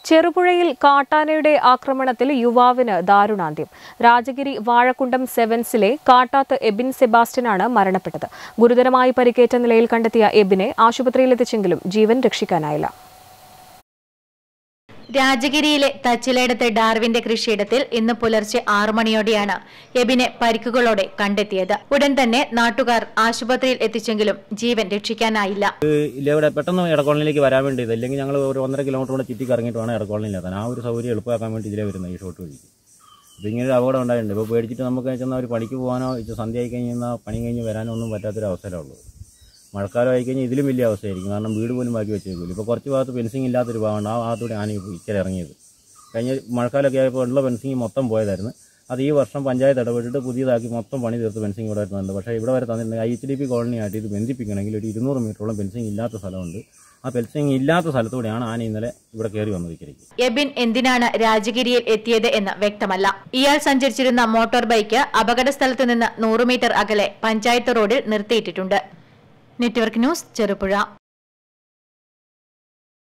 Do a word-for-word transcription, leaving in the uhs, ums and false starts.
ചെറുപുഴയിൽ കാട്ടാനയുടെ ആക്രമണത്തിൽ യുവാവിന് ദാരുണാന്ത്യം. രാജഗിരി വാഴക്കുണ്ടം സെവൻസിലെ കാട്ടാത്ത് എബിൻ സെബാസ്റ്റ്യനാണ് മരണപ്പെട്ടത്. ഗുരുതരമായി പരിക്കേറ്റ നിലയിൽ കണ്ടെത്തിയ എബിനെ ആശുപത്രിയിലെത്തിച്ചെങ്കിലും ജീവൻ രക്ഷിക്കാനായില്ല. രാജഗിരിയിലെ തച്ചിലേടത്തെ ഡാർവിന്റെ കൃഷിയിടത്തിൽ ഇന്ന് പുലർച്ചെ ആറു മണിയോടെയാണ് എബിനെ പരിക്കുകളോടെ കണ്ടെത്തിയത്. ഉടൻ തന്നെ നാട്ടുകാർ ആശുപത്രിയിൽ എത്തിച്ചെങ്കിലും ജീവൻ രക്ഷിക്കാനായില്ല. ഇവിടെ പെട്ടെന്ന് എടക്കോളനിലേക്ക് വരാൻ വേണ്ടിയത്, അല്ലെങ്കിൽ ഞങ്ങൾ ഒരു ഒന്നര കിലോമീറ്റർ കൂടെ ചുറ്റി കറങ്ങിയിട്ട് വേണം എടക്കോളനിയിലെത്താൻ. ആ ഒരു സൗകര്യം എളുപ്പമാക്കാൻ വേണ്ടി ഇതിലേ വരുന്നത് ഈ ഷോട്ട് വഴിക്ക്. അപ്പോൾ ഇങ്ങനെ ഒരു അപകടം ഉണ്ടായിട്ടുണ്ട്. ഇപ്പോൾ പേടിച്ചിട്ട് നമുക്ക് ചെന്നാൽ ഒരു പണിക്ക് പോകാനോ സന്ധ്യ ആയി കഴിഞ്ഞാൽ പണി കഴിഞ്ഞ് വരാനോ ഒന്നും പറ്റാത്തൊരു അവസരമുള്ളൂ. മഴക്കാലം ആയിക്കഴിഞ്ഞാൽ ഇതിലും വലിയ അവസ്ഥയായിരിക്കും. കാരണം വീട് പോലും ബാക്കി വെച്ചേക്കില്ല. ഇപ്പോൾ കുറച്ച് ഭാഗത്ത് ഫെൻസിങ് ഇല്ലാത്തൊരു ഭാഗമുണ്ട്. ആ ഭാഗത്തൂടെ ആന ഇച്ചിരി ഇറങ്ങിയത്. കഴിഞ്ഞ മഴക്കാലമൊക്കെ ആയപ്പോൾ ഉള്ള ഫെൻസിങ് മൊത്തം പോയതായിരുന്നു. അത് ഈ വർഷം പഞ്ചായത്ത് ഇടപെട്ടിട്ട് പുതിയതാക്കി മൊത്തം പണി തീർത്ത് ഫെൻസിങ് ഇവിടെ വരുന്നുണ്ട്. പക്ഷേ ഇവിടെ വരെ തന്നിട്ടുണ്ട്. ഐ എച്ച് ഡി പി കോളനിയായിട്ട് ഇത് ബന്ധിപ്പിക്കണമെങ്കിൽ ഒരു ഇരുന്നൂറ് മീറ്ററോളം ഫെൻസിങ് ഇല്ലാത്ത സ്ഥലമുണ്ട്. ആ ഫെൻസിങ് ഇല്ലാത്ത സ്ഥലത്തൂടെയാണ് ആന ഇന്നലെ ഇവിടെ കയറി വന്നത്. ഇക്കരയ്ക്ക് എബിൻ എന്തിനാണ് രാജഗിരിയിൽ എത്തിയത് എന്ന് വ്യക്തമല്ല. ഇയാൾ സഞ്ചരിച്ചിരുന്ന മോട്ടോർ ബൈക്ക് അപകട സ്ഥലത്ത് നിന്ന് നൂറ് മീറ്റർ അകലെ പഞ്ചായത്ത് റോഡിൽ നിർത്തിയിട്ടിട്ടുണ്ട്. Network news, Cherupuzha.